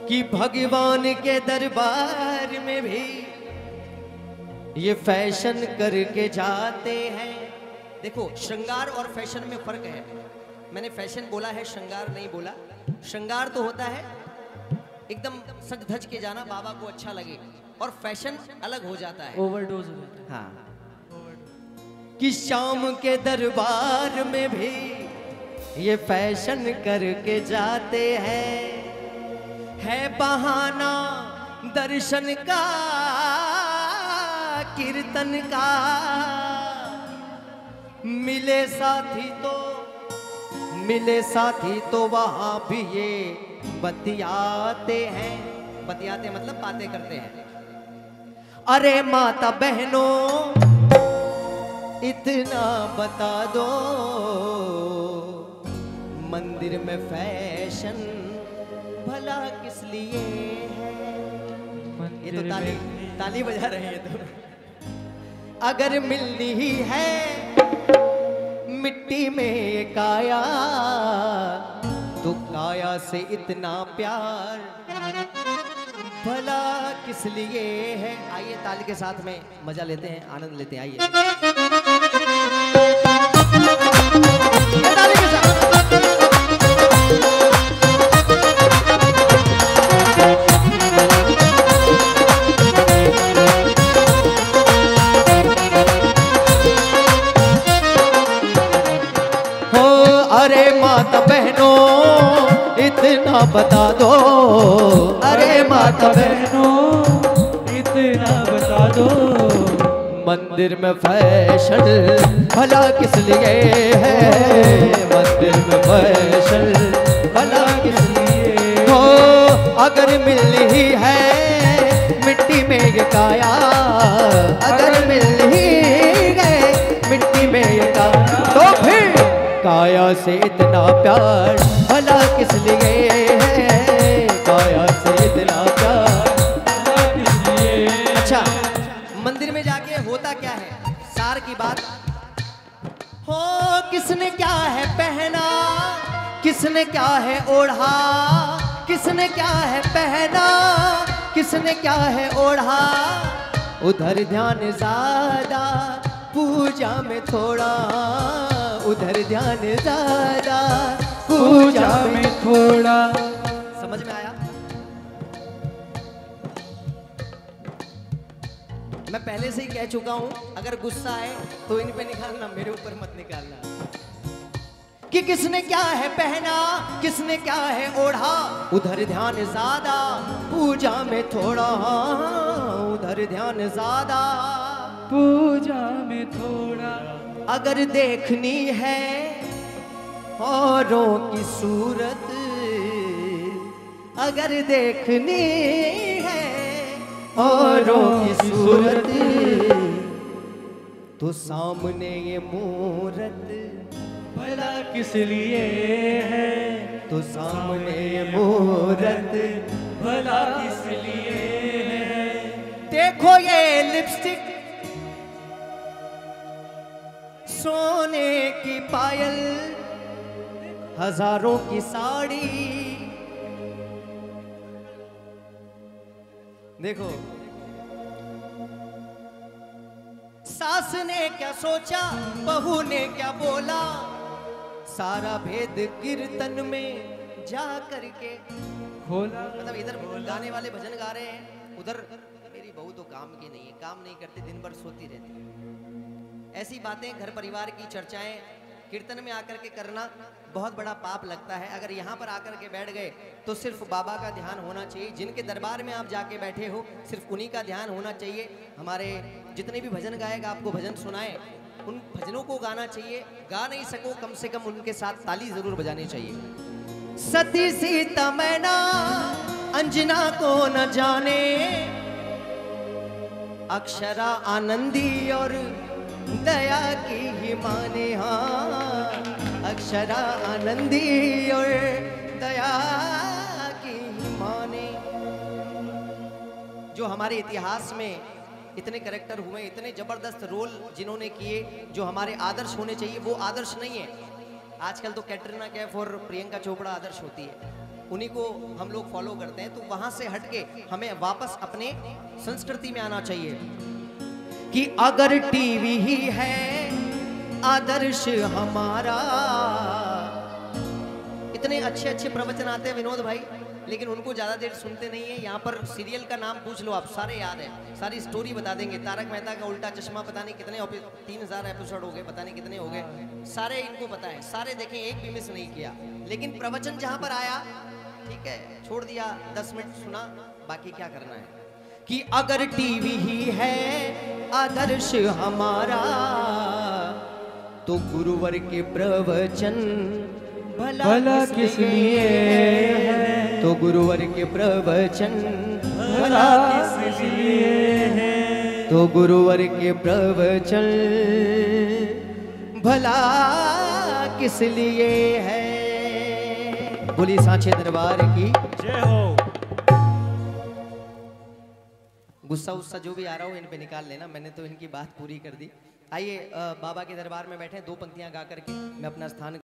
कि भगवान के दरबार में भी ये फैशन करके जाते हैं। देखो, श्रृंगार और फैशन में फर्क है। मैंने फैशन बोला है, श्रृंगार नहीं बोला। श्रृंगार तो होता है एकदम सज धज के जाना, बाबा को अच्छा लगे, और फैशन अलग हो जाता है, ओवरडोज हो जाता है। हाँ, कि शाम के दरबार में भी ये फैशन करके जाते हैं। है बहाना दर्शन का, कीर्तन का, मिले साथी तो वहां भी ये बतियाते हैं। बतियाते मतलब बातें करते हैं। अरे माता बहनों इतना बता दो, मंदिर में फैशन भला किस लिए है? ये तो ताली बजा रहे हैं। तो अगर मिलनी ही है मिट्टी में काया, तो काया से इतना प्यार भला किस लिए है? आइए ताली के साथ में मजा लेते हैं, आनंद लेते हैं। आइए ताली के साथ। अरे माता बहनों इतना बता दो, अरे माता बहनों इतना बता दो, मंदिर में फैशन भला किस लिए है? मंदिर में फैशन भला किस लिए हो? अगर मिल ही है मिट्टी में ये काया, अगर मिल ही गए मिट्टी में ये काया, तो फिर काया से इतना प्यार भला किस लिए है? काया से इतना प्यार भला किस लिए? अच्छा, मंदिर में जाके होता क्या है? सार की बात हो, किसने क्या है पहना, किसने क्या है ओढ़ा, किसने क्या है पहना, किसने क्या है ओढ़ा, उधर ध्यान ज्यादा पूजा में थोड़ा, उधर ध्यान ज्यादा पूजा में थोड़ा। समझ में आया? मैं पहले से ही कह चुका हूं, अगर गुस्सा आए तो इन पे निकालना, मेरे ऊपर मत निकालना। कि किसने क्या है पहना, किसने क्या है ओढ़ा, उधर ध्यान ज्यादा पूजा में थोड़ा, उधर ध्यान ज्यादा पूजा में थोड़ा। अगर देखनी है औरों की सूरत, अगर देखनी है औरों की सूरत, तो सामने ये मूरत भला किस लिए है? तो सामने ये मूरत भला किस लिए है? देखो ये लिपस्टिक, सोने की पायल, हजारों की साड़ी, देखो सास ने क्या सोचा, बहू ने क्या बोला, सारा भेद कीर्तन में जा करके खोला। मतलब इधर गाने वाले भजन गा रहे हैं, उधर मेरी बहू तो काम की नहीं है, काम नहीं करती, दिन भर सोती रहती है। ऐसी बातें, घर परिवार की चर्चाएं कीर्तन में आकर के करना बहुत बड़ा पाप लगता है। अगर यहाँ पर आकर के बैठ गए तो सिर्फ बाबा का ध्यान होना चाहिए। जिनके दरबार में आप जाके बैठे हो सिर्फ उन्हीं का ध्यान होना चाहिए। हमारे जितने भी भजन गायक आपको भजन सुनाए, उन भजनों को गाना चाहिए। गा नहीं सको कम से कम उनके साथ ताली जरूर बजानी चाहिए। सती सीता मैना अंजना को न जाने, अक्षरा आनंदी और दया की ही माने, हाँ अक्षरा आनंदी और दया की ही माने। जो हमारे इतिहास में इतने कैरेक्टर हुए, इतने जबरदस्त रोल जिन्होंने किए, जो हमारे आदर्श होने चाहिए वो आदर्श नहीं है। आजकल तो कैटरीना कैफ और प्रियंका चोपड़ा आदर्श होती है। उन्हीं को हम लोग फॉलो करते हैं। तो वहां से हटके हमें वापस अपने संस्कृति में आना चाहिए कि अगर टीवी ही है आदर्श हमारा। इतने अच्छे अच्छे प्रवचन आते हैं विनोद भाई, लेकिन उनको ज्यादा देर सुनते नहीं है। यहाँ पर सीरियल का नाम पूछ लो आप, सारे याद है, सारी स्टोरी बता देंगे। तारक मेहता का उल्टा चश्मा पता नहीं कितने 3000 एपिसोड हो गए, पता नहीं कितने हो गए, सारे इनको पता है, सारे देखें, एक भी मिस नहीं किया। लेकिन प्रवचन जहां पर आया, ठीक है, छोड़ दिया, 10 मिनट सुना, बाकी क्या करना है कि अगर टीवी ही है आदर्श हमारा तो गुरुवर के प्रवचन भला किस लिए है। तो गुरुवर के प्रवचन भला किस लिए है। तो गुरुवर के प्रवचन भला किस लिए है। बोली सांचे दरबार की जय हो। गुस्सा उस्सा जो भी आ रहा हो इन पे निकाल लेना, मैंने तो इनकी बात पूरी कर दी। आइए बाबा के दरबार में बैठे, 2 पंक्तियां गा करके मैं अपना स्थान